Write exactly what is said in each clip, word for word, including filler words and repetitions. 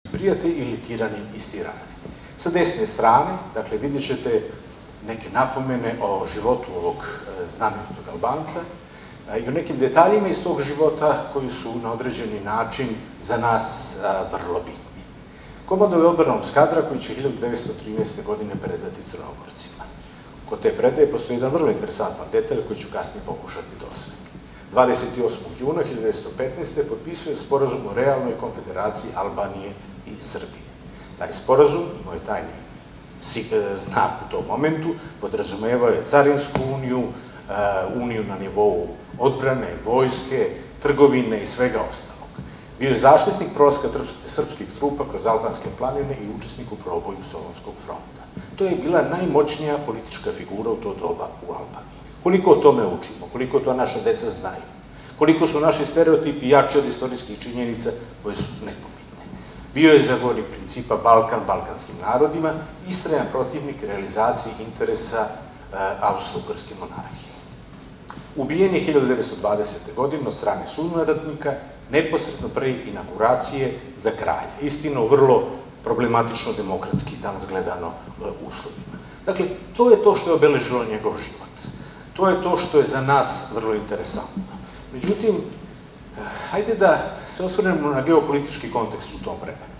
prijatelji ili tirani istirani. Sa desne strane, dakle, vidjet ćete neke napomene o životu ovog znamenitog Albanca i o nekim detaljima iz tog života koji su na određeni način za nas vrlo bitni. Komandovao je odbranom Skadra koji će hiljadu devetsto trinaeste. godine predati Crnogorcima. Kod te predaje postoji jedan vrlo interesantan detalj koji ću kasnije pokušati dosvetiti. dvadeset osmog juna hiljadu devetsto petnaeste. potpisuje sporazum o realnoj konfederaciji Albanije i Srbije. Taj sporazum, imao je tajni znak u tom momentu, podrazumevao je carinsku uniju, uniju na nivou odbrane, vojske, trgovine i svega ostalog. Bio je zaštitnik prolaska srpskih trupa kroz albanske planine i učesnik u proboju Solunskog fronta. To je bila najmoćnija politička figura u to doba u Albaniji. Koliko o tome učimo, koliko to naša deca znaju, koliko su naši stereotipi jači od istorijskih činjenica koje su nepobitne. Bio je zagovornik principa Balkan balkanskim narodima, istrajan protivnik realizacije interesa Austro-Ugarske monarhije. Ubijen je hiljadu devetsto dvadesete. godine od strane sunarodnika, neposredno pre inauguracije za kralja. Istina, u vrlo problematično demokratski, danas gledano, uslovima. Dakle, to je to što je obeležilo njegov život. To je to što je za nas vrlo interesantno. Međutim, hajde da se osvrnemo na geopolitički kontekst u tom vremenu.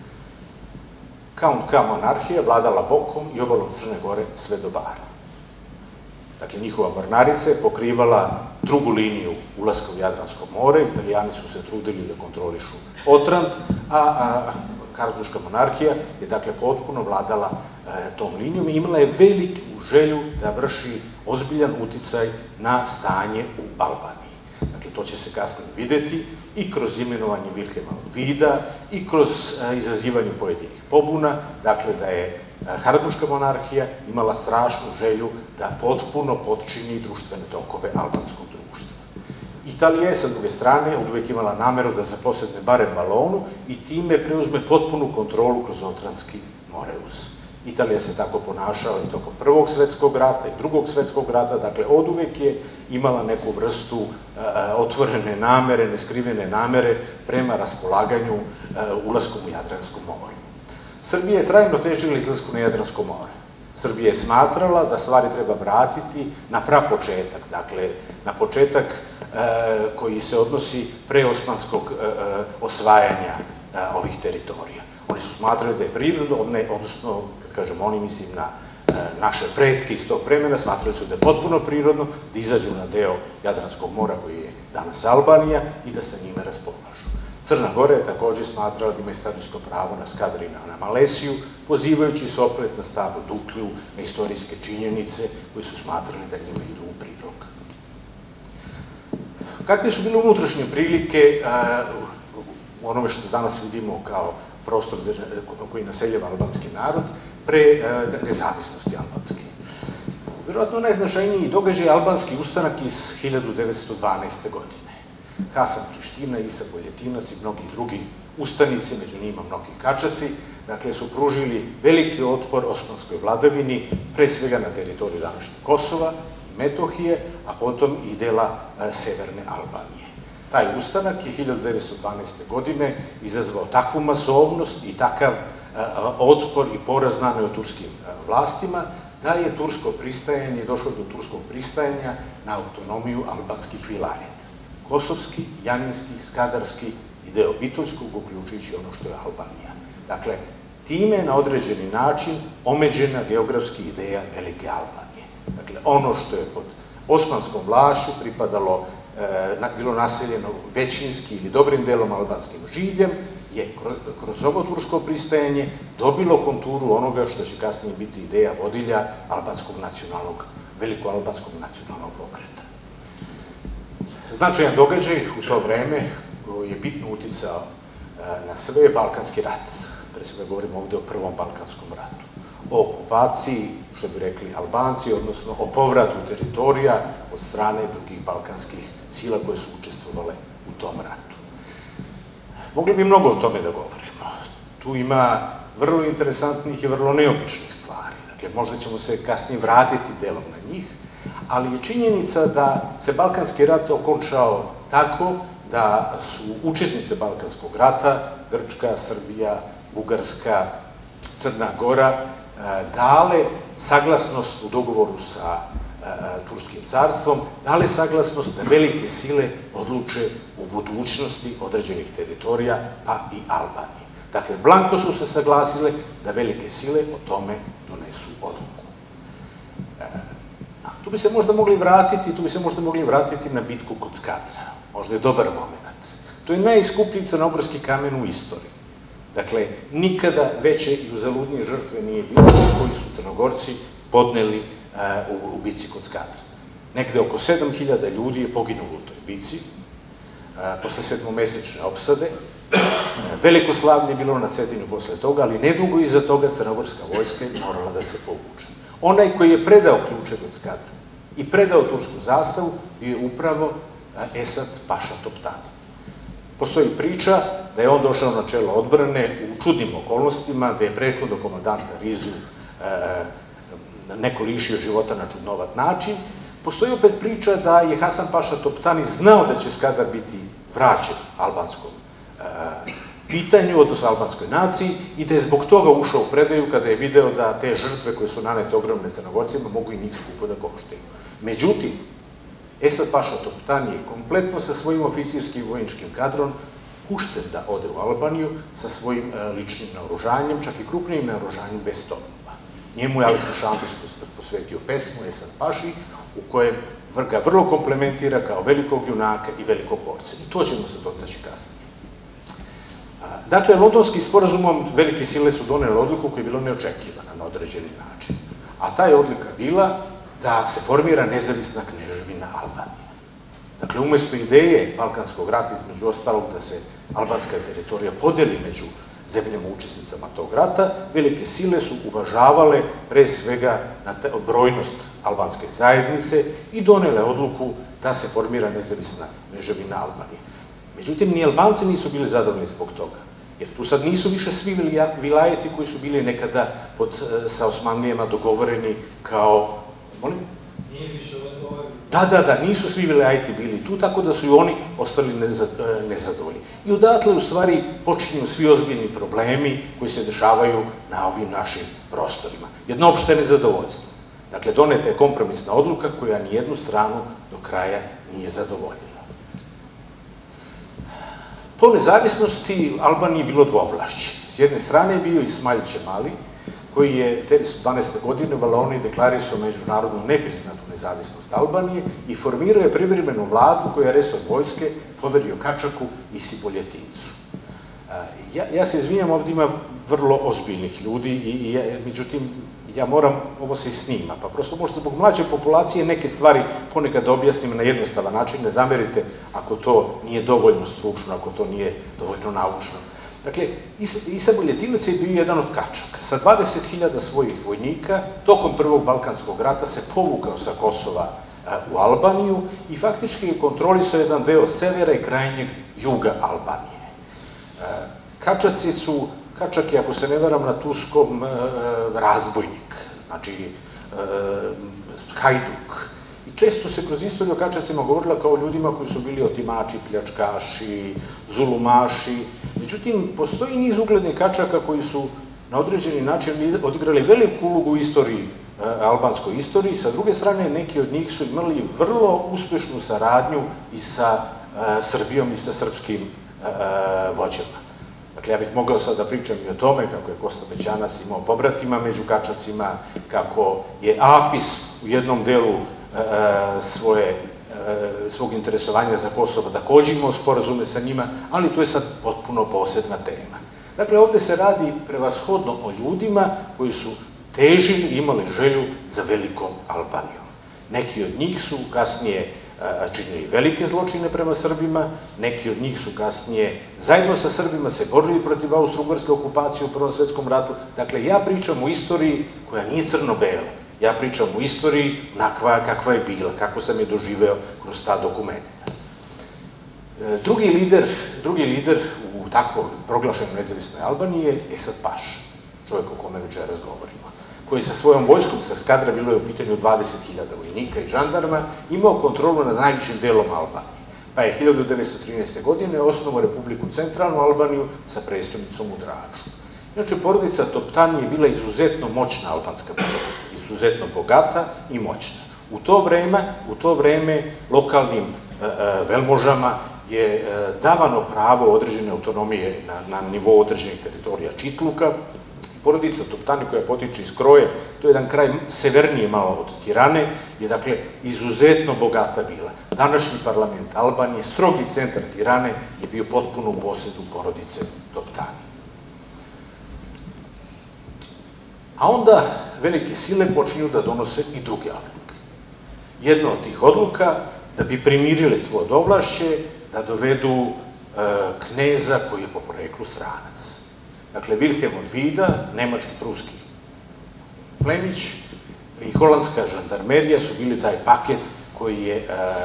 Count K monarhija vladala bokom i obalom Crne Gore sve do Bara. Dakle, njihova mornarica je pokrivala drugu liniju ulaska u Jadransko more, Italijani su se trudili da kontrolišu Otrant, a Habsburška monarhija je, dakle, potpuno vladala tom linijom i imala je veliku želju da vrši ozbiljan uticaj na stanje u Albaniji. Dakle, to će se kasnije videti i kroz imenovanje Vilhelma Vida i kroz izazivanje pojedinih pobuna, dakle, da je Habsburška monarhija imala strašnu želju da potpuno potčini društvene tokove albanskog društva. Italija je, sa druge strane, uvek imala nameru da zaposedne barem Valonu i time preuzme potpunu kontrolu kroz Otrantski Moreus. Italija se tako ponašala i tokom Prvog svetskog rata i Drugog svetskog rata, dakle, oduvek je imala neku vrstu otvorene namere, neskrivene namere prema raspolaganju ulaskom u Jadransko more. Srbija je trajno težila izlasku na Jadransko more. Srbija je smatrala da stvari treba vratiti na prapočetak, dakle, na početak koji se odnosi pre osmanskog osvajanja ovih teritorija. Oni su smatrali da je prirodno, odnosno, kad kažem oni, mislim na naše pretke iz tog vremena, smatrali su da je potpuno prirodno da izađu na deo Jadranskog mora koji je danas Albanija i da sa njime raspolažu. Crna Gora je takođe smatrala da ima istorijsko pravo na Skadar i na Malesiju, pozivajući se opet na stavu Duklju, na istorijske činjenice koji su smatrali da njima idu u prilog. Kakve su bile unutrašnje prilike u onome što danas vidimo kao prostor koji naseljava albanski narod pre nezavisnosti albanske? Vjerojatno najznačajniji događaj je albanski ustanak iz hiljadu devetsto dvanaeste. godine. Hasan Priština, Isa Boljetinac i mnogi drugi ustanici, među njima mnogi Kačaci, dakle, su pružili veliki otpor osmanskoj vladavini, pre svega na teritoriju današnjeg Kosova i Metohije, a potom i dela severne Albanije. Taj ustanak je hiljadu devetsto dvanaeste. godine izazvao takvu masovnost i takav otpor i poraz naneo turskim vlastima, da je tursko pristajanje, došlo do turskog pristajanja na autonomiju albanskih vilayeta. Kosovski, Janinski, Skadarski i deo Bitoljskog, uključujući ono što je Albanija. Dakle, time je na određeni način omeđena geografski ideja Velike Albanije. Dakle, ono što je pod osmanskom vlašću pripadalo, bilo naseljeno većinski ili dobrim delom albanskim življem, je kroz ovo tursko pristajanje dobilo konturu onoga što će kasnije biti ideja vodilja albanskog nacionalnog, veliko-albanskog nacionalnog pokreta. Značajan događaj u to vreme koji je bitno uticao na sve je Balkanski rat. Pre svega govorimo ovde o Prvom Balkanskom ratu. O okupaciji, što bi rekli Albanci, odnosno o povratu teritorija od strane drugih balkanskih sila koje su učestvovale u tom ratu. Mogli bi mnogo o tome da govorimo. Tu ima vrlo interesantnih i vrlo neobičnih stvari. Dakle, možda ćemo se kasnije vratiti delom na njih, ali je činjenica da se Balkanski rat okončao tako da su učesnice Balkanskog rata, Grčka, Srbija, Bugarska, Crna Gora, dale saglasnost u dogovoru sa Turskim carstvom, dale saglasnost da velike sile odluče u budućnosti određenih teritorija, pa i Albanije. Dakle, blanko su se saglasile da velike sile o tome donesu odluku. Tu bi se možda mogli vratiti, tu bi se možda mogli vratiti na bitku kod Skadra. Možda je dobar moment. To je najskuplji crnogorski kamen u istoriji. Dakle, nikada veće i uzaludnije žrtve nije bilo koji su Crnogorci podneli u bici kod Skadra. Negde oko sedam hiljada ljudi je poginulo u toj bici, posle sedmomesečne opsade. Veliko slavlje je bilo na Cetinju posle toga, ali nedugo iza toga crnogorska vojska je morala da se povuče. Onaj koji je predao ključe kod Skadra i predao tursku zastavu bio je upravo Esad Paša Toptani. Postoji priča da je on došao na čelo odbrane u čudnim okolnostima, da je prethodno komandanta Rizu neko lišio života na čudnovat način. Postoji opet priča da je Hasan Paša Toptani znao da će Skadar biti vraćen albanskom pitanju, odnosno albanskoj naciji, i da je zbog toga ušao u predaju kada je video da te žrtve koje su nanete ogromne Crnogorcima mogu i njih skupo da koštaju. Međutim, Esad Paša Toptani je kompletno sa svojim oficirskim i vojničkim kadrom pušten da ode u Albaniju sa svojim ličnim naoružanjem, čak i krupnijim naoružanjem bez topova. Njemu je Aleksa Šampić posvetio pesmu Esad Paši, u kojem ga vrlo komplementira kao velikog junaka i velikog borca. I to ćemo se dotaći kasnije. Dakle, Londonskim sporazumom velike sile su donele odluku koja je bila neočekivana na određeni način. A ta je odluka bila da se formira nezavisna kneževina Albanije. Dakle, umesto ideje Balkanskog rata, između ostalog da se albanska teritorija podeli među zemljama učesnicama tog rata, velike sile su uvažavale pre svega brojnost albanske zajednice i donele odluku da se formira nezavisna kneževina Albanije. Međutim, ni Albanci nisu bili zadovoljni zbog toga, jer tu sad nisu više svi vilajeti koji su bili nekada sa Osmanlijama dogovoreni kao... Molim? Nije više dogovoreni. Da, da, da, nisu svi vilajeti bili tu, tako da su i oni ostali nezadovoljni. I odatle, u stvari, počinju svi ozbiljni problemi koji se dešavaju na ovim našim prostorima. Jedno opšte nezadovoljstvo. Dakle, doneta je kompromisna odluka koja nijednu stranu do kraja nije zadovoljila. Po nezavisnosti Albaniji je bilo dvovlašće. S jedne strane je bio Ismail Čemali, koji je te dvanaeste godine u Valoniji deklarisao međunarodnu nepriznatu nezavisnost Albanije i formirao je privremenu vladu koja je resor vojske poverio Kačaku i Siboljetincu. Ja se izvinjam, ovdje ima vrlo ozbiljnih ljudi, međutim, ja moram, ovo se i snima, pa prosto možda zbog mlađe populacije neke stvari ponekad objasnim na jednostavan način, ne zamerite ako to nije dovoljno stručno, ako to nije dovoljno naučno. Dakle, Isa Boljetinac je bio jedan od Kačaka. Sa dvadeset hiljada svojih vojnika, tokom Prvog Balkanskog rata se povukao sa Kosova u Albaniju i faktički je kontrolisao jedan deo severa i krajnjeg juga Albanije. Kačaci su, Kačak je, ako se ne varam, na turskom razbojnik, znači hajduk. I često se kroz istoriju o Kačacima govorila kao ljudima koji su bili otimači, pljačkaši, zulumaši. Međutim, postoji niz uglednih Kačaka koji su na određeni način odigrali veliku ulogu u istoriji, albanskoj istoriji. Sa druge strane, neki od njih su imali vrlo uspešnu saradnju i sa Srbijom i sa srpskim vođama. Dakle, ja bih mogao sad da pričam i o tome kako je Kosta Bećanas imao pobratima među Kačacima, kako je Apis u jednom delu svog interesovanja za Kosovo takođe imao sporazume sa njima, ali to je sad potpuno posebna tema. Dakle, ovde se radi prevashodno o ljudima koji su težili i imali želju za velikom Albanijom. Neki od njih su kasnije činili velike zločine prema Srbima, neki od njih su kasnije zajedno sa Srbima se borili protiv austro-ugarske okupacije u Prvom svetskom ratu. Dakle, ja pričam o istoriji koja nije crno-bela. Ja pričam o istoriji kakva je bila, kako sam je doživeo kroz ta dokumenta. Drugi lider, drugi lider u tako proglašenoj nezavisnoj Albaniji je Esad Paša, čovjek o kome večeras govorimo, koji sa svojom vojskom sa Skadra, bilo je u pitanju dvadeset hiljada vojnika i žandarma, imao kontrolu nad najvišim delom Albanije. Pa je hiljadu devetsto trinaeste. godine osnovao Republiku Centralnu Albaniju sa prestolnicom u Draču. Inače, porodica Toptani je bila izuzetno moćna albanska porodica, izuzetno bogata i moćna. U to vreme, u to vreme lokalnim velmožama je davano pravo određene autonomije na nivou određenih teritorija Čitluka. Porodica Toptani, koja potiče iz Kroje, to je jedan kraj severnije malo od Tirane, je dakle izuzetno bogata bila. Današnji parlament Albanije, strogi centar Tirane, je bio potpuno u posedu porodice Toptani. A onda velike sile počinju da donose i druge odluke. Jedna od tih odluka, da bi primirile Tvodovlašće, da dovedu kneza koji je po poreklu stranac. Dakle, Vilhelm od Vida, nemački-pruski plemić i holandska žandarmerija su bili taj paket koje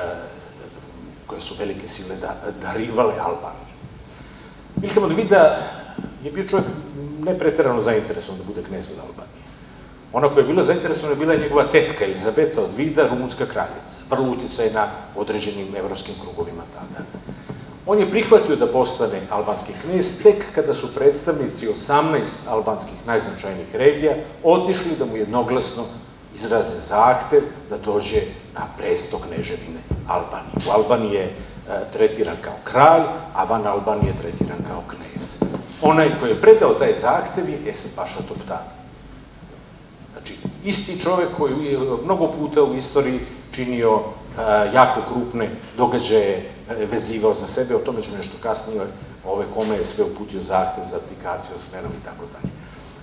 su velike sile darivale Albaniji. Vilhelm od Vida je bio čovjek nepreterano zainteresovan da bude knez od Albanije. Ona koja je bila zainteresovana je bila njegova tetka Elizabeta od Vida, rumunska kraljica, vrlo uticajna u određenim evropskim krugovima tada. On je prihvatio da postane albanski knez tek kada su predstavnici osamnaest albanskih najznačajnijih regija otišli da mu jednoglasno izraze zahtev da dođe na presto kneževine Albanije. U Albaniji je tretiran kao kralj, a van Albanije je tretiran kao knez. Onaj koji je predao taj zahtev je Esad Paša Toptani. Znači, isti čovek koji je mnogo puta u istoriji činio jako krupne događaje, vezivao za sebe, o tome ću nešto kasnije, ove kome je sve uputio zahtev za abdikaciju, smenom i tako dalje.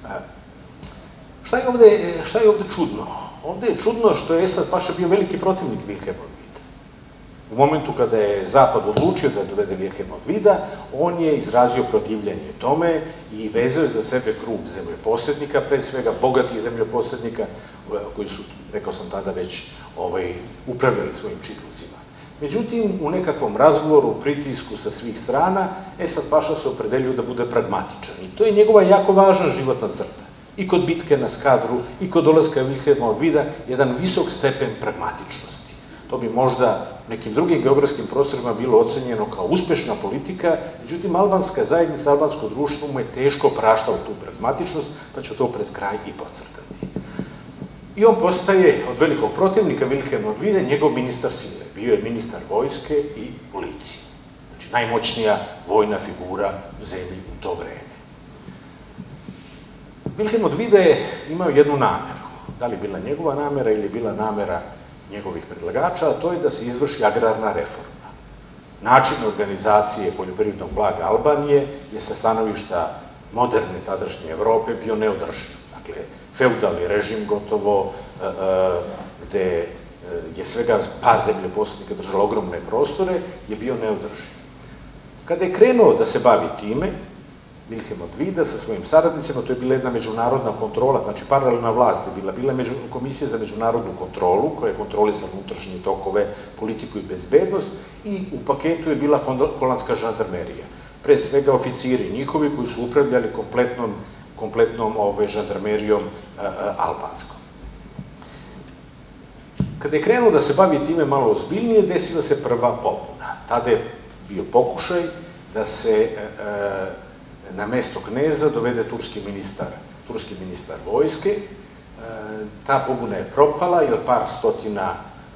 Šta je ovde čudno? Ovde je čudno što je Esad Paša bio veliki protivnik Vilhelma od Vida. U momentu kada je Zapad odlučio da dovede Vilhelma od Vida, on je izrazio protivljenje tome i vezao je za sebe krug zemljoposednika, pre svega bogatih zemljoposednika, koji su, rekao sam tada, već upravljali svojim čitlucima. Međutim, u nekakvom razgovoru, pritisku sa svih strana, Esad Paša se opredelio da bude pragmatičan. I to je njegova jako važna životna crta. I kod bitke na Skadru, i kod dolaska Vilhelma od Vida, jedan visok stepen pragmatičnosti. To bi možda nekim drugim geografskim prostorima bilo ocenjeno kao uspešna politika, međutim, albanska zajednica, albansko društvo mu je teško praštalo tu pragmatičnost, pa ću to pred kraj i podcrtati. I on postaje od velikog protivnika Vilhelma od Vida njegov ministar sile. Bio je ministar vojske i policije. Znači, najmoćnija vojna figura u zemlji u to vreme. Vilhelm od Vida je imao jednu nameru. Da li bila njegova namera ili bila namera njegovih predlagača, a to je da se izvrši agrarna reforma. Način organizacije poljoprivrednog blaga Albanije je sa stanovišta moderne tadašnje Evrope bio neodrživ. Dakle, feudalni režim gotovo, gde je svega par zemljoposednika držalo ogromne prostore, je bio neodrživ. Kada je krenuo da se bavi time, Vilhelm od Vida sa svojim saradnicima, to je bila jedna međunarodna kontrola, znači paralelna vlast je bila, bila komisija za međunarodnu kontrolu, koja je kontrolisala unutrašnje tokove, politiku i bezbednost, i u paketu je bila holandska žandarmerija. Pre svega oficiri njihovi koji su upravljali kompletnom kompletnom žandarmerijom albanskom. Kada je krenuo da se bavi time malo ozbiljnije, desila se prva pobuna. Tada je bio pokušaj da se na mesto kneza dovede turski ministar, turski ministar vojske. Ta pobuna je propala, jer par stotina,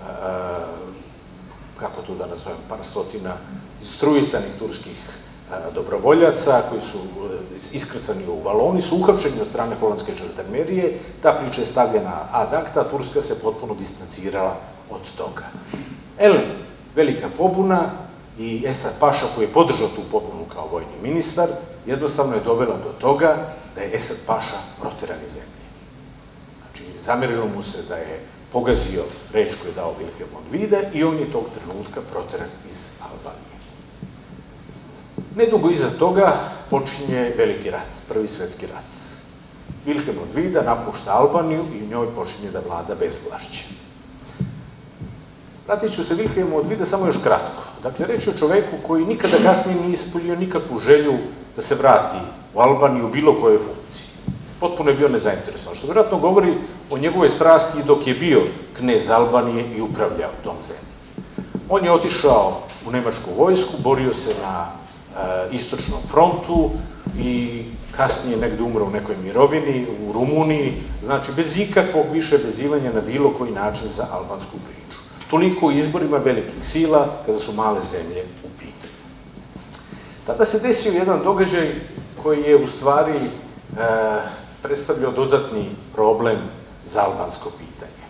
kako to da nazovem, par stotina instruisanih turskih dobrovoljaca koji su iskrcani u Valoni, su uhapšeni od strane holandske žandarmerije. Ta priča je stavljena ad acta, a Turska se potpuno distancirala od toga. Ele, velika pobuna i Esad Paša, koji je podržao tu pobunu kao vojni ministar, jednostavno je dovela do toga da je Esad Paša proteran iz zemlje. Znači, zamerilo mu se da je pogazio reč koju je dao Vilhelm od Vida i on je tog trenutka proteran iz Albanije. Nedugo iza toga počinje veliki rat, prvi svetski rat. Vilhelm od Vida napušta Albaniju i u njoj počinje da vlada bezvlašće. Vratit ću se Vilhelmu od Vida samo još kratko. Dakle, reč je o čoveku koji nikada kasnije nije ispunio nikakvu želju da se vrati u Albaniju u bilo kojoj funkciji. Potpuno je bio nezainteresovan, što vjerojatno govori o njegovoj strasti dok je bio knez Albanije i upravljao tom zemljom. On je otišao u nemačku vojsku, borio se na istočnom frontu i kasnije negde umro u nekoj mirovini, u Rumuniji, znači bez ikakvog više vezivanja na bilo koji način za albansku priču. Toliko o izborima velikih sila kada su male zemlje u pitanju. Tada se desio jedan događaj koji je u stvari predstavljao dodatni problem za albansko pitanje.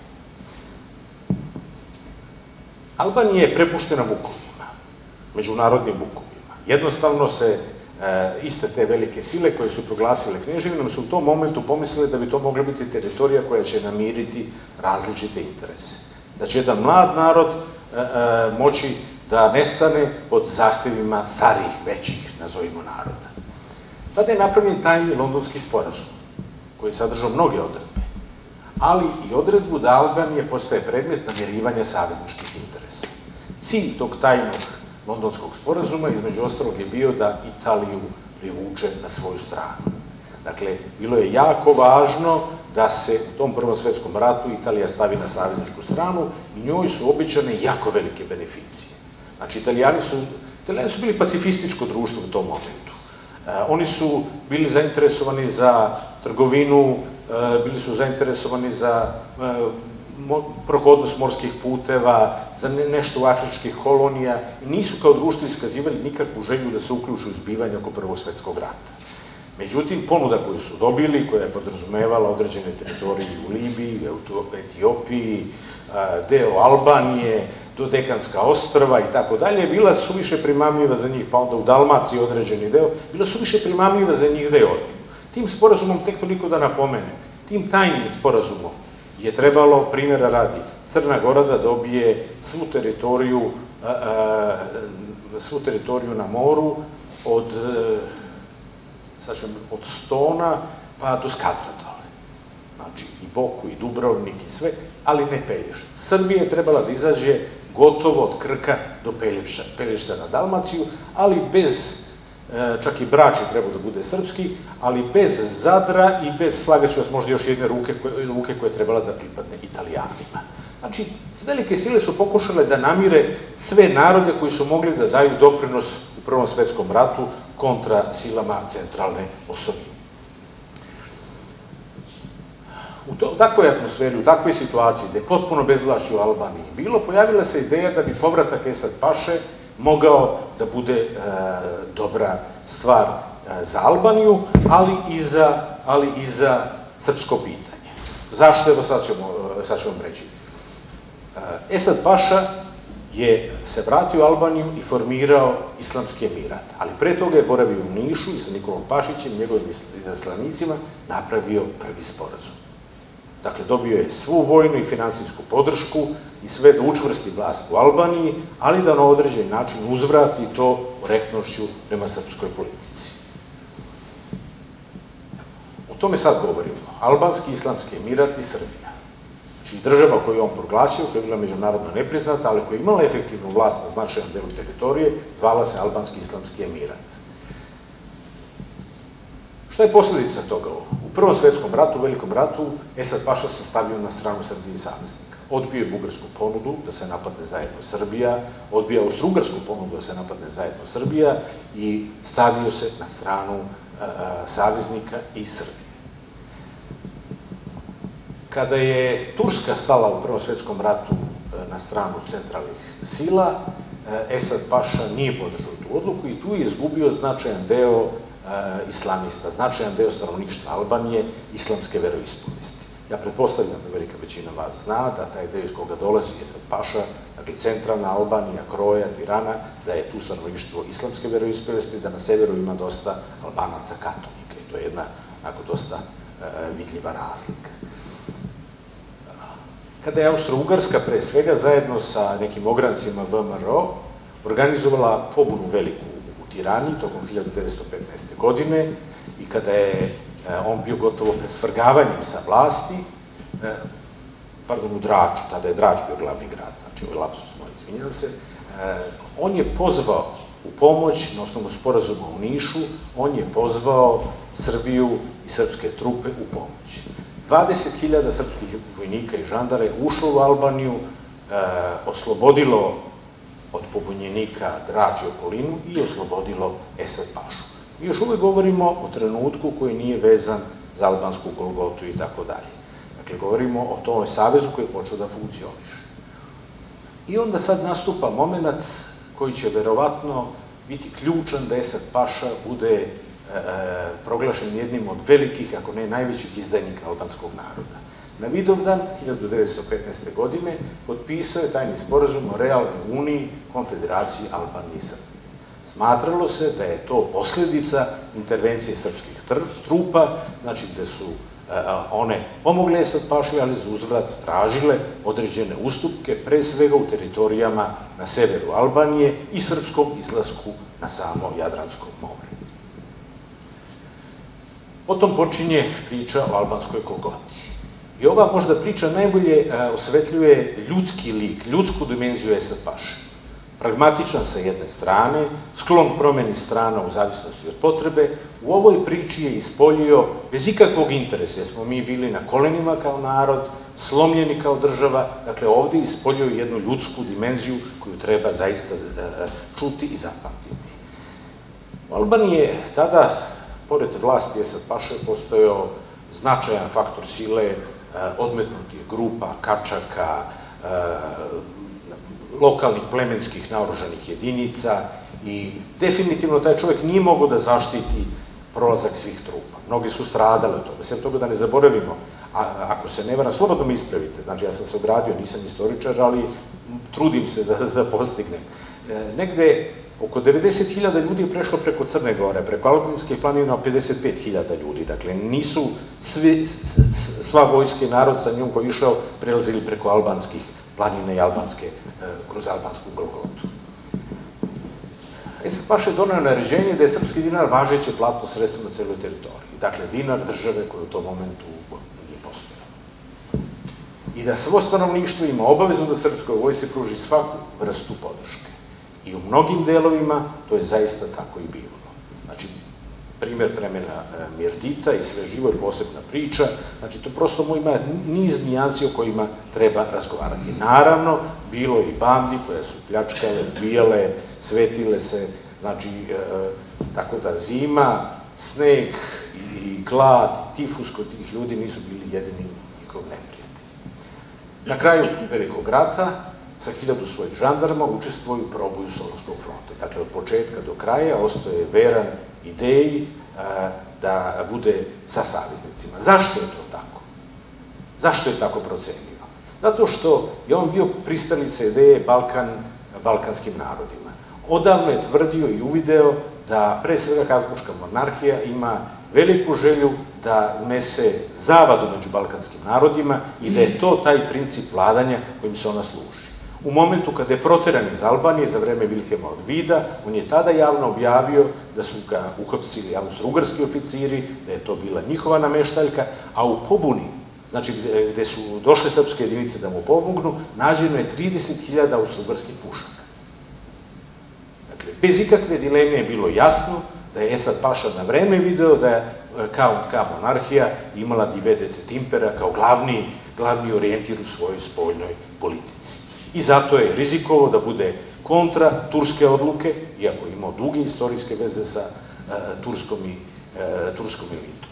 Albanija je prepuštena vukovima, međunarodnim vukovima. Jednostavno se iste te velike sile koje su proglasile kneževinom su u tom momentu pomislili da bi to mogla biti teritorija koja će namiriti različite interese. Da će jedan mlad narod moći da nestane pod zahtevima starijih, većih, nazovimo naroda. Tada je napravljen tajni londonski sporazum, koji je sadržao mnoge odredbe, ali i odredbu da Albanija postaje predmet namirivanja savezničkih interesa. Cilj tog tajnog londonskog sporazuma, između ostalog, je bio da Italiju privuče na svoju stranu. Dakle, bilo je jako važno da se u tom Prvom svetskom ratu Italija stavi na savezničku stranu i njoj su obećane jako velike beneficije. Znači, Italijani su, Italijani su bili pacifističko društvo u tom momentu. Oni su bili zainteresovani za trgovinu, bili su zainteresovani za prohodnost morskih puteva, za nešto u afričkih kolonija i nisu kao društvo iskazivali nikakvu želju da se uključu u zbivanje oko Prvog svetskog rata. Međutim, ponuda koju su dobili, koja je podrazumevala određene teritorije u Libiji, u Etiopiji, deo Albanije, Dodekanska ostrva i tako dalje, bila suviše primamljiva za njih, pa onda u Dalmaciji određeni deo, bila suviše primamljiva za njih da je odbiju. Tim sporazumom, tek toliko da napomene, tim tajnim sporazumom je trebalo, primjera radi, Crna Gora da dobije svu teritoriju, svu teritoriju na moru od, od Stona pa do Skadra dole. Znači, i Boku, i Dubrovnik, i sve, ali ne Pelješac. Srbija je trebala da izađe gotovo od Krka do Pelješca na Dalmaciju, ali bez, čak i Brač je trebao da bude srpski, ali bez Zadra i bez, slagaću vas, možda još jedne luke koja je trebala da pripadne Italijanima. Znači, velike sile su pokušale da namire sve narode koji su mogli da daju doprinos u Prvom svetskom ratu kontra silama centralne osovine. U takvoj atmosferi, u takvoj situaciji, gde je potpuno bezvlašće u Albaniji bilo, pojavila se ideja da bi povratak Esad Paše mogao da bude dobra stvar za Albaniju, ali i za srpsko pitanje. Zašto? Evo sad ću vam reći. Esad Paša je se vratio u Albaniju i formirao Islamski emirat, ali pre toga je boravio u Nišu i sa Nikolom Pašićem, njegovim izaslanicima, napravio prvi sporazum. Dakle, dobio je svu vojnu i finansijsku podršku i sve da učvrsti vlast u Albaniji, ali da na određen način uzvrati to korektnošću prema srpskoj politici. O tome sad govorimo. Albanski islamski emirat i Srbija. Znači, država koju je on proglasio, koja je bila međunarodno nepriznata, ali koja je imala efektivnu vlast na značajan delu teritorije, zvala se Albanski islamski emirat. Šta je posledica toga? U Prvom svetskom ratu, u Velikom ratu, Esad Paša se stavio na stranu Srbije i saveznika. Odbio je bugarsku ponudu da se napadne zajedno Srbija, odbio je austrougarsku ponudu da se napadne zajedno Srbija i stavio se na stranu saveznika i Srbije. Kada je Turska stala u Prvom svetskom ratu na stranu centralnih sila, Esad Paša nije podržao tu odluku i tu je izgubio značajan deo islamista, značajan deo stanovništva Albanije, islamske veroispovesti. Ja pretpostavljam da velika većina vas zna da taj deo iz koga dolazi Esad Paša, dakle centralna Albanija, Kroja, Tirana, da je tu stanovništvo islamske veroispovesti, da na severu ima dosta Albanaca katolika i to je jedna onako dosta vidljiva razlika. Kada je Austro-Ugarska pre svega zajedno sa nekim ograncima V M R O organizovala pobunu veliku u Tirani tokom hiljadu devetsto petnaeste. godine i kada je on bio gotovo pred svrgavanjem sa vlasti, pardon, u Draču, tada je Drač bio glavni grad, znači ovaj lapsus moj, izvinjam se, on je pozvao u pomoć, na osnovu sporazuma u Nišu, on je pozvao Srbiju i srpske trupe u pomoć. dvadeset hiljada srpskih vojnika i žandara je ušlo u Albaniju, oslobodilo od pobunjenika Drač i okolinu i oslobodilo Esad Pašu. Mi još uvek govorimo o trenutku koji nije vezan za albansku Golgotu i tako dalje. Dakle, govorimo o tome savezu koji je počeo da funkcioniše. I onda sad nastupa moment koji će verovatno biti ključan da Esad Paša bude proglašen jednim od velikih, ako ne najvećih izdajnika albanskog naroda. Na Vidovdan hiljadu devetsto petnaeste. godine potpisao je tajni sporazum o realnoj uniji Konfederaciji Albanije i Srbije. Smatralo se da je to posledica intervencije srpskih trupa, znači gde su one pomogle Esad Paši, ali za uzvrat tražile određene ustupke, pre svega u teritorijama na severu Albanije i srpskom izlasku na samo Jadransko more. Potom počinje priča o albanskoj Golgoti. I ova možda priča najbolje osvetljuje ljudski lik, ljudsku dimenziju Esad Paše. Pragmatičan sa jedne strane, sklon promeni strana u zavisnosti od potrebe, u ovoj priči je ispoljio bez ikakvog interesa, jer smo mi bili na kolenima kao narod, slomljeni kao država, dakle ovde je ispoljio jednu ljudsku dimenziju koju treba zaista čuti i zapamtiti. U Albaniji je tada, pored vlasti Esad Paše, postojao značajan faktor sile, odmetnutih grupa, kačaka, lokalnih plemenskih naoružanih jedinica i definitivno taj čovjek nije mogao da zaštiti prolazak svih trupa. Mnogi su stradali od toga. Sve toga da ne zaboravimo, ako se ne varam, slobodno mi ispravite, znači ja sam se ogradio, nisam istoričar, ali trudim se da postignem. Negde oko devedeset hiljada ljudi je prešlo preko Crne Gore, preko Albanske planine pedeset pet hiljada ljudi, dakle nisu sva vojska i narod sa njom koji je išao prelazili preko albanskih planine i albanske, kroz albansku Golgotu. Esad Paša je doneo naređenje da je srpski dinar važeće platno sredstvo na celoj teritoriji, dakle dinar države koji u tom momentu nije postojao. I da svo stanovništvo ima obavezu da srpskoj vojsci pruži svaku vrstu podrške. I u mnogim delovima to je zaista tako i bilo. Znači, primer premena Mirdita i Sve živo je posebna priča, znači to prosto ima niz nijansi o kojima treba razgovarati. Naravno, bilo je i bandi koje su pljačkale, ubijale, svetile se, znači, tako da zima, sneg i glad, tifus kod tih ljudi nisu bili jedini njihov neprijatelj. Na kraju Velikog rata, sa hiljadu svojih žandarma učestvuju u proboju Solunskog fronta. Dakle, od početka do kraja ostaje veran ideji da bude sa saveznicima. Zašto je to tako? Zašto je tako procenio? Zato što je on bio pristalica ideje balkanskim narodima. Odavno je tvrdio i uvideo da pre svega Habsburška monarhija ima veliku želju da unese zavadu među balkanskim narodima i da je to taj princip vladanja kojim se ona služi. U momentu kada je proteran iz Albanije za vreme Vilhelma od Vida, on je tada javno objavio da su ga uhapsili austro-ugarski oficiri, da je to bila njihova nameštaljka, a u pobuni, znači gde su došle srpske jedinice da mu pomognu, nađeno je trideset hiljada austro-ugarskih pušaka. Dakle, bez ikakve dileme je bilo jasno da je Esad Paša na vreme video da je Count K monarhija imala divedete timpera kao glavni orijentir u svojoj spoljnoj politici. I zato je rizikovao da bude kontra turske odluke, iako je imao duge istorijske veze sa turskom elitom.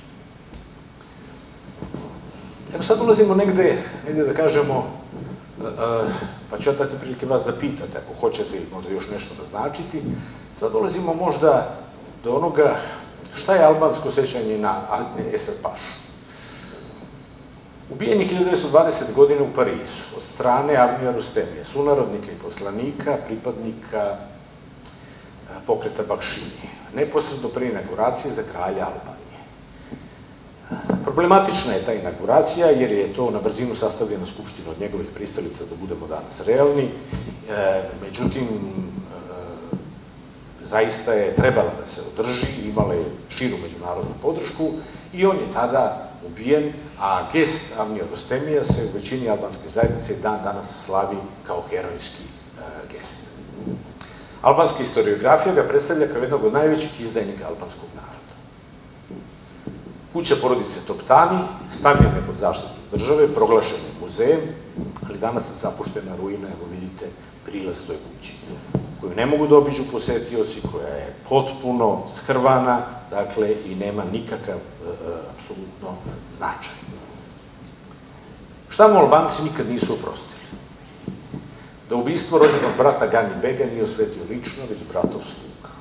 Evo sad ulazimo negde, negde da kažemo, pa ću ja dati prilike vas da pitate, ako hoćete možda još nešto naznačiti, sad ulazimo možda do onoga šta je albansko sećanje na Esad Pašu. Ubijen je hiljadu devetsto dvadesete. godine u Parizu od strane Avnija Rustemija, sunarodnika i poslanika, pripadnika pokreta Bakšinije, neposredno pre inauguracije za kralja Albanije. Problematična je ta inauguracija jer je to na brzinu sastavljena skupština od njegovih pristalica, da budemo danas realni, međutim, zaista je trebala da se održi, imala je širu međunarodnu podršku i on je tada ubijen, a gest Avnija Rustemija se u većini albanske zajednice dan danas slavi kao herojski gest. Albanska historiografija ga predstavlja kao jednog od najvećih izdajnika albanskog naroda. Kuća porodice Toptani stavljena je pod zaštitu države, proglašen je muzejem, ali danas je zapuštena ruina, evo vidite, prilaz toj kući. koju ne mogu da obiđu posetioci, koja je potpuno shrvana, dakle, i nema nikakav, apsolutno, značaj. Šta mu Albanci nikad nisu oprostili? Da ubistvo rođenog brata Gani Bega nije osvetio lično, već bratov sluga.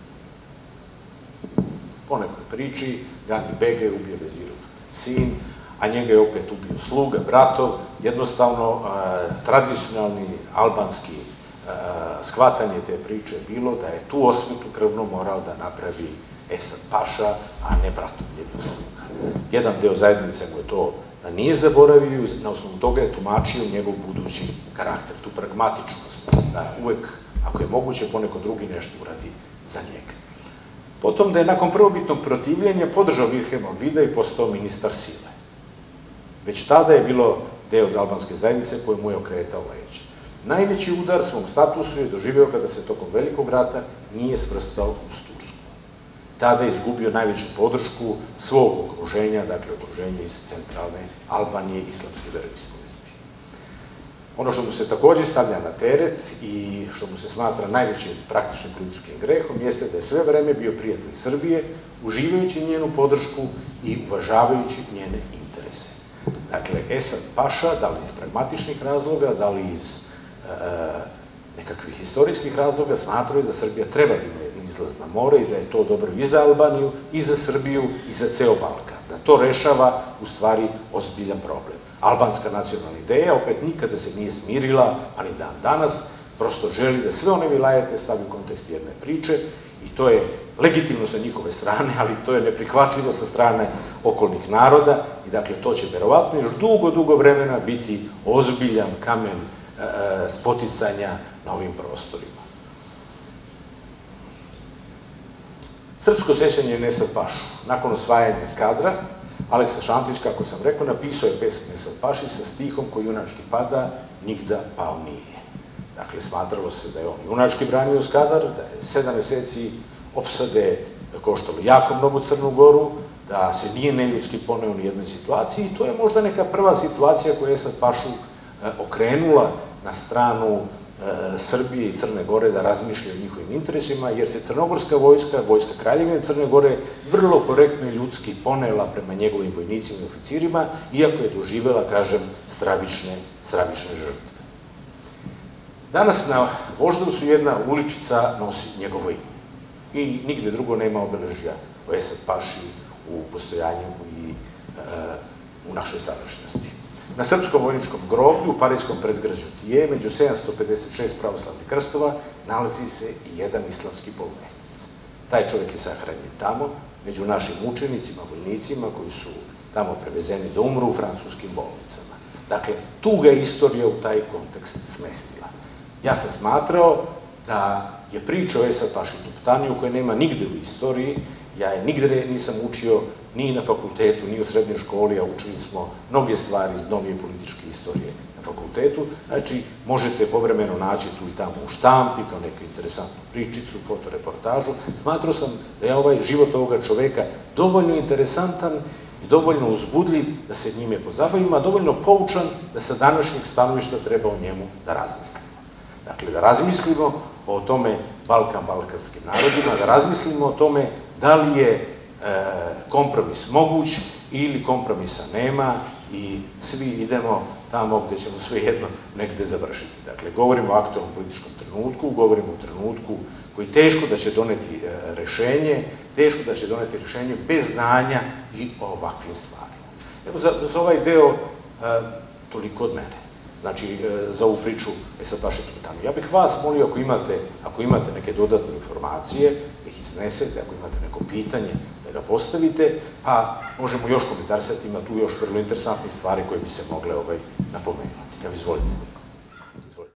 Po nekoj priči, Gani Bega je ubio Vezirov sin, a njega je opet ubio sluga, bratov. Jednostavno, tradicionalni albanski shvatanje te priče je bilo da je tu osvetu krvno morao da napravi Esad Paša, a ne bratov njegov sluga. Jedan deo zajednice mu je to nije zaboravio i na osnovu toga je tumačio njegov budući karakter, tu pragmatičnost, da uvek, ako je moguće, poneko drugi nešto uradi za njega. Potom da je nakon prvobitnog protivljenja podržao Vilhelma Vida i postao ministar sile. Već tada je bilo deo albanske zajednice koje mu je okretao leđa. Najveći udar svom statusu je doživeo kada se tokom Velikog rata nije svrstao uz Tursku. Tada je izgubio najveću podršku svog okruženja, dakle okruženja iz centralne Albanije i islamske veroispovesti. Ono što mu se takođe stavlja na teret i što mu se smatra najvećim praktičnim političkim grehom jeste da je sve vreme bio prijatelj Srbije, uživajući njenu podršku i uvažavajući njene interese. Dakle, Esad Paša, da li iz pragmatičnih razloga, da li iz nekakvih istorijskih razloga, smatraju da Srbija treba da ima izlaz na more i da je to dobro i za Albaniju, i za Srbiju, i za ceo Balkan. Da to rešava, u stvari, ozbiljan problem. Albanska nacionalna ideja opet nikada se nije smirila, ali dan danas, prosto želi da sve one vilajete stavi u kontekst jedne priče i to je legitimno sa njihove strane, ali to je neprihvatljivo sa strane okolnih naroda i dakle to će verovatno još dugo, dugo vremena biti ozbiljan kamen spoticanja na ovim prostorima. Srpsko sećanje na Esad Pašu. Nakon osvajanja eskadra, Aleksa Šantić, kako sam rekao, napisao je pesmu Esad Paši sa stihom koji junački pada, nigda pao nije. Dakle, smatralo se da je on junački branio eskadar, da je sedam meseci opsade koštalo jako mnogo Crnu Goru, da se nije neljudski poneo u jednoj situaciji i to je možda neka prva situacija koja je Esad Pašu okrenula na stranu Srbije i Crne Gore da razmišlja o njihovim interesima, jer se crnogorska vojska, vojska Kraljevine Crne Gore, vrlo korektno i ljudski ponela prema njegovim vojnicima i oficirima, iako je doživela, kažem, stravične žrtve. Danas na Voždovcu jedna uličica nosi njegovo ime i nigde drugo nema obeležja o Esad Paši u postojanju i u našoj sadašnjosti. Na srpskom vojničkom groblju u parijskom predgrađu Tije, među sedamsto pedeset šest pravoslavnih krstova, nalazi se i jedan islamski polumesec. Taj čovjek je sahranjen tamo, među našim učenicima, vojnicima koji su tamo prevezeni da umru u francuskim bolnicama. Dakle, tu ga je istorija u taj kontekst smestila. Ja sam smatrao da je priča o Esad Paši Toptaniju, koja nema nigde u istoriji, ja je nigde nisam učio ni na fakultetu, ni u srednjoj školi, a učili smo mnoge stvari iz novije političke istorije na fakultetu. Znači, možete povremeno naći tu i tamo u štampi, kao neku interesantnu pričicu, fotoreportažu. Smatrao sam da je ovaj život ovoga čoveka dovoljno interesantan i dovoljno uzbudljiv da se njime pozabavimo, a dovoljno poučan da sa današnjeg stanovišta treba o njemu da razmislimo. Dakle, da razmislimo o tome Balkan balkanskim narodima, da razmislimo o tome da li je kompromis moguć ili kompromisa nema i svi idemo tamo gde ćemo svejedno negde završiti. Dakle, govorimo o aktualnom političkom trenutku, govorimo o trenutku koji teško da će doneti rešenje, teško da će doneti rešenje bez znanja i o ovakvim stvarima. Evo, za ovaj deo toliko od mene. Znači, za ovu priču Esad Paši Toptaniju. Ja bih vas molio, ako imate neke dodatne informacije, da ih iznesete, ako imate neko pitanje, da ga postavite, pa možemo još komentarisati, ima tu još vrlo interesantnih stvari koje bi se mogle napomenuti. Evo, izvolite.